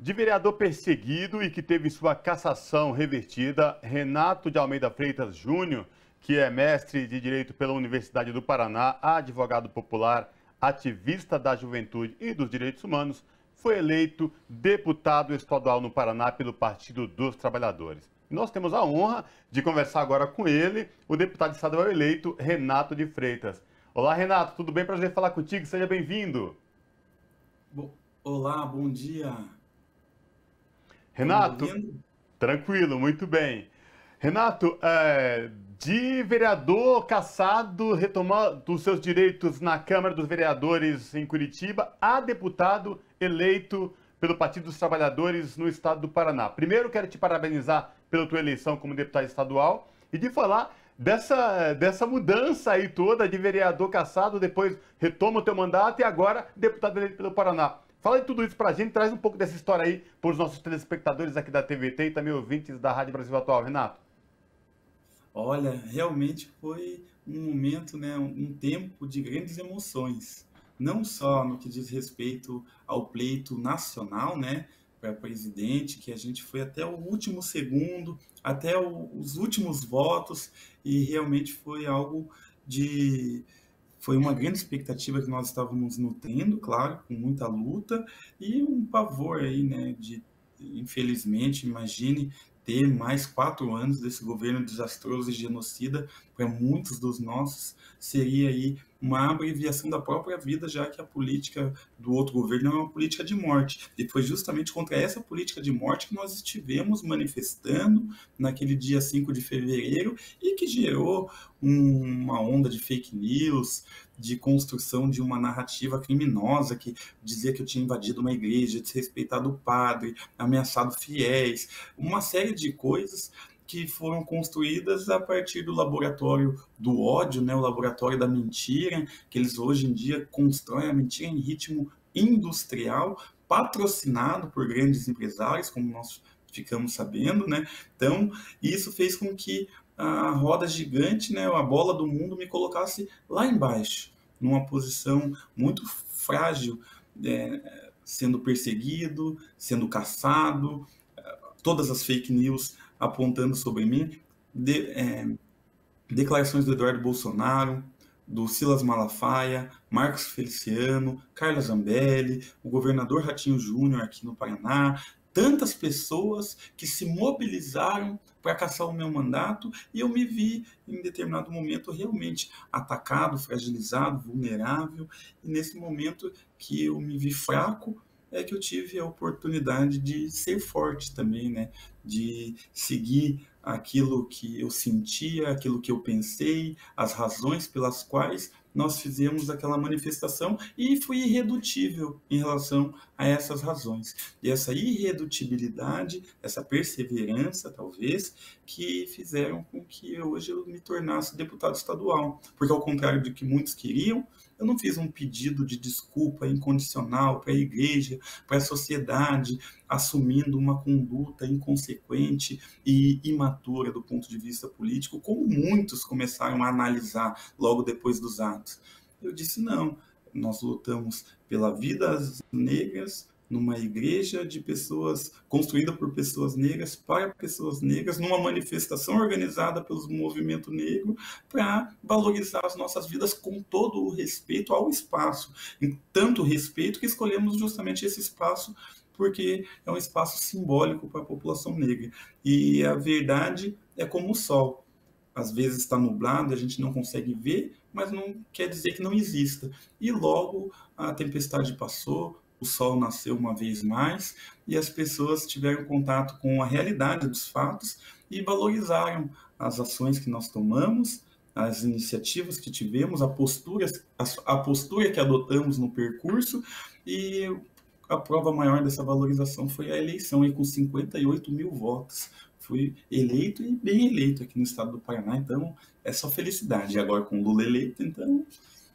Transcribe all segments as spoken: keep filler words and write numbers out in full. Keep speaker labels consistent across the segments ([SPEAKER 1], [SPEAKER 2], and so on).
[SPEAKER 1] De vereador perseguido e que teve sua cassação revertida, Renato de Almeida Freitas Júnior, que é mestre de Direito pela Universidade do Paraná, advogado popular, ativista da juventude e dos direitos humanos, foi eleito deputado estadual no Paraná pelo Partido dos Trabalhadores. E nós temos a honra de conversar agora com ele, o deputado estadual eleito, Renato de Freitas. Olá, Renato, tudo bem? Prazer falar contigo, seja bem-vindo.
[SPEAKER 2] Olá, bom dia.
[SPEAKER 1] Renato, tranquilo, muito bem. Renato, é, de vereador cassado, retomando os seus direitos na Câmara dos Vereadores em Curitiba, a deputado eleito pelo Partido dos Trabalhadores no estado do Paraná. Primeiro, quero te parabenizar pela tua eleição como deputado estadual e de falar dessa, dessa mudança aí toda de vereador cassado, depois retoma o teu mandato e agora deputado eleito pelo Paraná. Fala de tudo isso pra gente, traz um pouco dessa história aí para os nossos telespectadores aqui da T V T e também ouvintes da Rádio Brasil Atual. Renato.
[SPEAKER 2] Olha, realmente foi um momento, né, um tempo de grandes emoções. Não só no que diz respeito ao pleito nacional, né, para presidente, que a gente foi até o último segundo, até o, os últimos votos, e realmente foi algo de... Foi uma grande expectativa que nós estávamos nutrindo, claro, com muita luta, e um pavor aí, né, de, infelizmente, imagine ter mais quatro anos desse governo desastroso e genocida para muitos dos nossos, seria aí uma abreviação da própria vida, já que a política do outro governo é uma política de morte. E foi justamente contra essa política de morte que nós estivemos manifestando naquele dia cinco de fevereiro e que gerou um, uma onda de fake news, de construção de uma narrativa criminosa que dizia que eu tinha invadido uma igreja, desrespeitado o padre, ameaçado fiéis, uma série de coisas que foram construídas a partir do laboratório do ódio, né, o laboratório da mentira, que eles hoje em dia constroem a mentira em ritmo industrial, patrocinado por grandes empresários, como nós ficamos sabendo, né? Então, isso fez com que a roda gigante, né, a bola do mundo, me colocasse lá embaixo, numa posição muito frágil, é, sendo perseguido, sendo caçado, todas as fake news apontando sobre mim, de, é, declarações do Eduardo Bolsonaro, do Silas Malafaia, Marcos Feliciano, Carla Zambelli, o governador Ratinho Júnior aqui no Paraná, tantas pessoas que se mobilizaram para caçar o meu mandato, e eu me vi, em determinado momento, realmente atacado, fragilizado, vulnerável, e nesse momento que eu me vi fraco, é que eu tive a oportunidade de ser forte também, né? De seguir aquilo que eu sentia, aquilo que eu pensei, as razões pelas quais nós fizemos aquela manifestação, e fui irredutível em relação a essas razões. E essa irredutibilidade, essa perseverança, talvez, que fizeram com que hoje eu me tornasse deputado estadual. Porque, ao contrário do que muitos queriam, eu não fiz um pedido de desculpa incondicional para a igreja, para a sociedade, assumindo uma conduta inconsequente e imatura do ponto de vista político, como muitos começaram a analisar logo depois dos atos. Eu disse, não, nós lutamos pela vida negras, numa igreja de pessoas, construída por pessoas negras, para pessoas negras, numa manifestação organizada pelo movimento negro, para valorizar as nossas vidas com todo o respeito ao espaço. E tanto respeito que escolhemos justamente esse espaço, porque é um espaço simbólico para a população negra. E a verdade é como o sol. Às vezes está nublado, a gente não consegue ver, mas não quer dizer que não exista. E logo a tempestade passou, o sol nasceu uma vez mais, e as pessoas tiveram contato com a realidade dos fatos e valorizaram as ações que nós tomamos, as iniciativas que tivemos, a postura, a postura que adotamos no percurso, e a prova maior dessa valorização foi a eleição, e com cinquenta e oito mil votos. Fui eleito e bem eleito aqui no estado do Paraná, então é só felicidade. E agora com Lula eleito, então...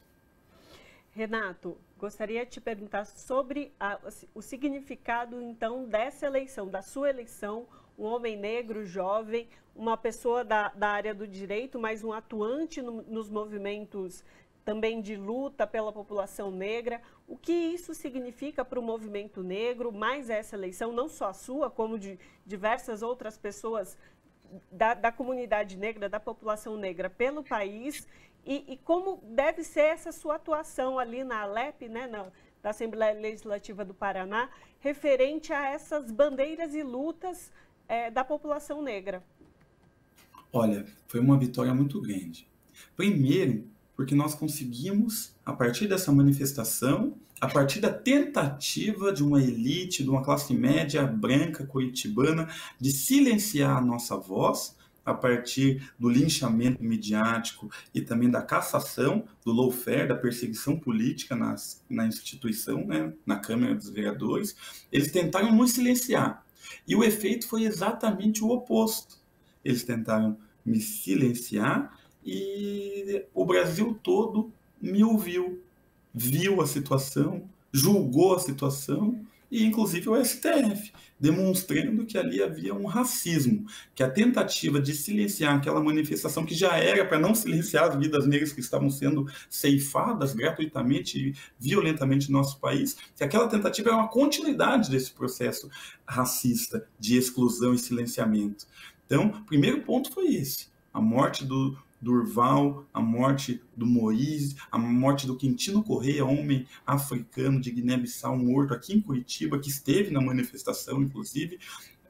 [SPEAKER 3] Renato, gostaria de te perguntar sobre a, o significado, então, dessa eleição, da sua eleição, um homem negro, jovem, uma pessoa da, da área do direito, mas um atuante no, nos movimentos também de luta pela população negra. O que isso significa para o movimento negro, mais essa eleição, não só a sua, como de diversas outras pessoas da, da comunidade negra, da população negra pelo país, e, e como deve ser essa sua atuação ali na Alep, né, na, da Assembleia Legislativa do Paraná, referente a essas bandeiras e lutas é, da população negra?
[SPEAKER 2] Olha, foi uma vitória muito grande. Primeiro, porque nós conseguimos, a partir dessa manifestação, a partir da tentativa de uma elite, de uma classe média branca curitibana, de silenciar a nossa voz, a partir do linchamento midiático e também da cassação, do lawfare, da perseguição política nas, na instituição, né, na Câmara dos Vereadores, eles tentaram nos silenciar. E o efeito foi exatamente o oposto. Eles tentaram me silenciar e o Brasil todo me ouviu, viu a situação, julgou a situação e inclusive o S T F, demonstrando que ali havia um racismo, que a tentativa de silenciar aquela manifestação que já era para não silenciar as vidas negras que estavam sendo ceifadas gratuitamente e violentamente no nosso país, que aquela tentativa era uma continuidade desse processo racista de exclusão e silenciamento. Então, o primeiro ponto foi esse, a morte do Durval, a morte do Moise, a morte do Quintino Correia, homem africano de Guiné-Bissau, morto aqui em Curitiba, que esteve na manifestação, inclusive,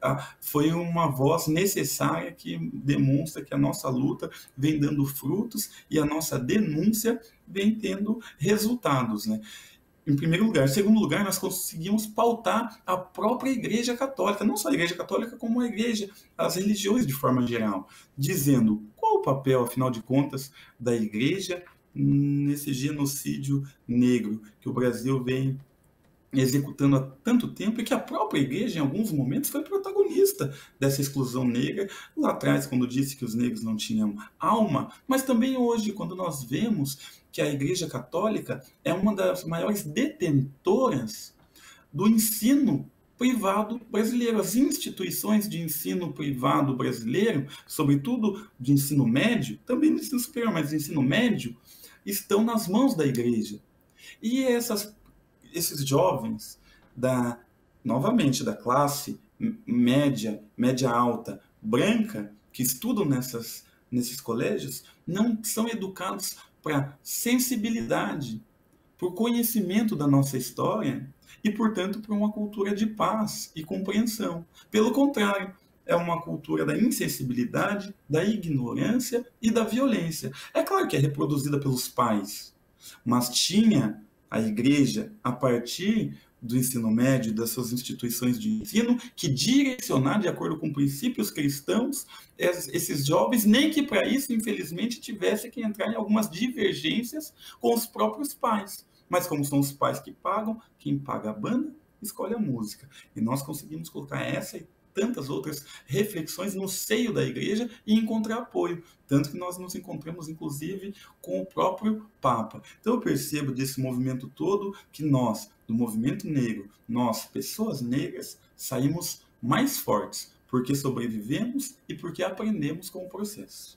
[SPEAKER 2] foi uma voz necessária que demonstra que a nossa luta vem dando frutos e a nossa denúncia vem tendo resultados, né? Em primeiro lugar. Em segundo lugar, nós conseguimos pautar a própria Igreja Católica, não só a Igreja Católica, como a Igreja, as religiões de forma geral, dizendo qual o papel, afinal de contas, da Igreja nesse genocídio negro que o Brasil vem executando há tanto tempo e que a própria Igreja, em alguns momentos, foi protagonista dessa exclusão negra, lá atrás, quando disse que os negros não tinham alma, mas também hoje, quando nós vemos que a Igreja Católica é uma das maiores detentoras do ensino privado brasileiro. As instituições de ensino privado brasileiro, sobretudo de ensino médio, também do ensino superior, mas de ensino médio, estão nas mãos da Igreja. E essas, esses jovens, da, novamente, da classe média, média alta, branca, que estudam nessas, nesses colégios, não são educados para sensibilidade, por conhecimento da nossa história e, portanto, por uma cultura de paz e compreensão. Pelo contrário, é uma cultura da insensibilidade, da ignorância e da violência. É claro que é reproduzida pelos pais, mas tinha a Igreja, a partir do ensino médio, das suas instituições de ensino, que direcionar, de acordo com princípios cristãos, esses jovens, nem que para isso, infelizmente, tivesse que entrar em algumas divergências com os próprios pais. Mas como são os pais que pagam, quem paga a banda, escolhe a música. E nós conseguimos colocar essa e tantas outras reflexões no seio da Igreja e encontrar apoio. Tanto que nós nos encontramos, inclusive, com o próprio Papa. Então eu percebo desse movimento todo que nós, do movimento negro, nós, pessoas negras, saímos mais fortes, porque sobrevivemos e porque aprendemos com o processo.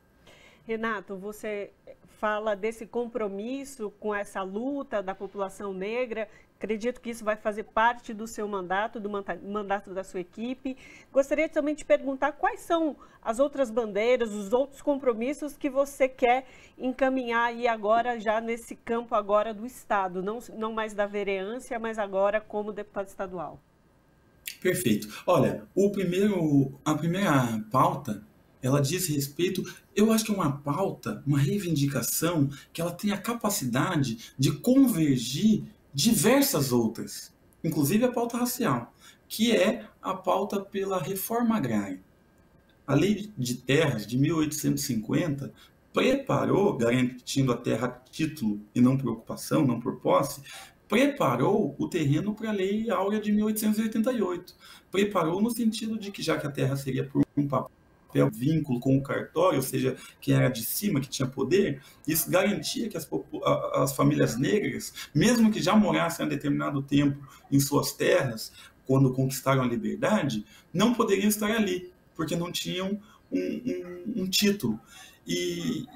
[SPEAKER 3] Renato, você fala desse compromisso com essa luta da população negra. Acredito que isso vai fazer parte do seu mandato, do mandato da sua equipe. Gostaria também de perguntar quais são as outras bandeiras, os outros compromissos que você quer encaminhar aí agora, já nesse campo agora do Estado, não, não mais da vereança, mas agora como deputado estadual.
[SPEAKER 2] Perfeito. Olha, o primeiro, a primeira pauta, ela diz respeito, eu acho que é uma pauta, uma reivindicação, que ela tem a capacidade de convergir diversas outras, inclusive a pauta racial, que é a pauta pela reforma agrária. A Lei de Terras de mil oitocentos e cinquenta preparou, garantindo a terra a título e não por ocupação, não por posse, preparou o terreno para a Lei Áurea de mil oitocentos e oitenta e oito. Preparou no sentido de que, já que a terra seria por um papel, vínculo com o cartório, ou seja, quem era de cima, que tinha poder, isso garantia que as, as famílias negras, mesmo que já morassem há determinado tempo em suas terras, quando conquistaram a liberdade, não poderiam estar ali, porque não tinham um, um, um título. E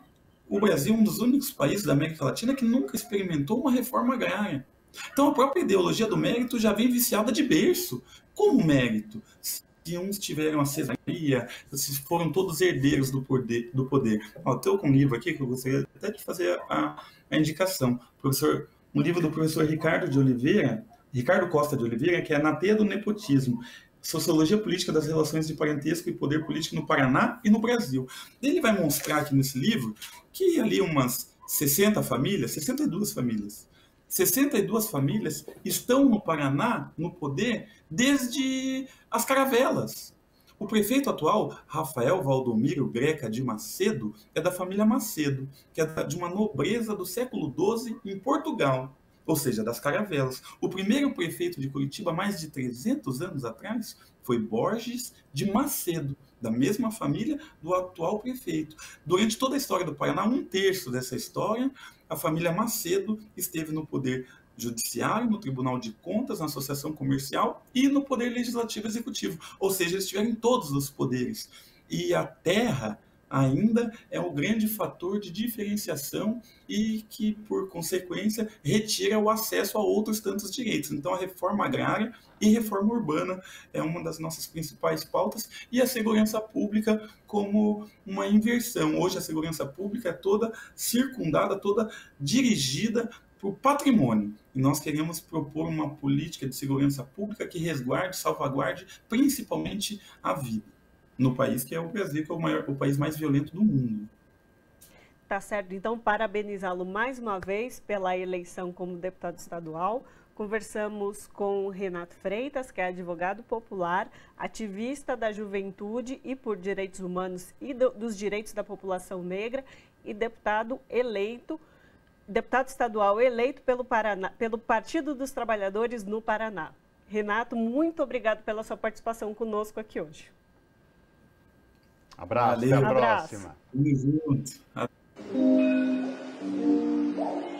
[SPEAKER 2] o Brasil é um dos únicos países da América Latina que nunca experimentou uma reforma agrária. Então a própria ideologia do mérito já vem viciada de berço. Como mérito? Se uns tiveram a cesaria, se foram todos herdeiros do poder. Do poder. Ó, eu tenho um livro aqui que eu gostaria até de fazer a, a indicação. Professor, um livro do professor Ricardo de Oliveira, Ricardo Costa de Oliveira, que é Na Teia do Nepotismo, Sociologia Política das Relações de Parentesco e Poder Político no Paraná e no Brasil. Ele vai mostrar aqui nesse livro que ali umas sessenta famílias, sessenta e duas famílias, sessenta e duas famílias estão no Paraná, no poder, desde as caravelas. O prefeito atual, Rafael Valdomiro Greca de Macedo, é da família Macedo, que é de uma nobreza do século doze em Portugal, ou seja, das caravelas. O primeiro prefeito de Curitiba, mais de trezentos anos atrás, foi Borges de Macedo, da mesma família do atual prefeito. Durante toda a história do Paraná, um terço dessa história, a família Macedo esteve no poder judiciário, no Tribunal de Contas, na Associação Comercial e no Poder Legislativo e Executivo. Ou seja, eles tiveram todos os poderes. E a terra ainda é o grande fator de diferenciação e que, por consequência, retira o acesso a outros tantos direitos. Então, a reforma agrária e reforma urbana é uma das nossas principais pautas, e a segurança pública como uma inversão. Hoje, a segurança pública é toda circundada, toda dirigida por patrimônio. E nós queremos propor uma política de segurança pública que resguarde, salvaguarde, principalmente a vida, no país que é o Brasil, que é o, maior, o país mais violento do mundo.
[SPEAKER 3] Tá certo. Então, parabenizá-lo mais uma vez pela eleição como deputado estadual. Conversamos com Renato Freitas, que é advogado popular, ativista da juventude e por direitos humanos e do, dos direitos da população negra, e deputado eleito, deputado estadual eleito pelo, Paraná, pelo Partido dos Trabalhadores no Paraná. Renato, muito obrigado pela sua participação conosco aqui hoje.
[SPEAKER 1] Abraço,
[SPEAKER 2] Valeu.
[SPEAKER 1] até a
[SPEAKER 3] Abraço.
[SPEAKER 1] próxima.
[SPEAKER 2] Tamo junto.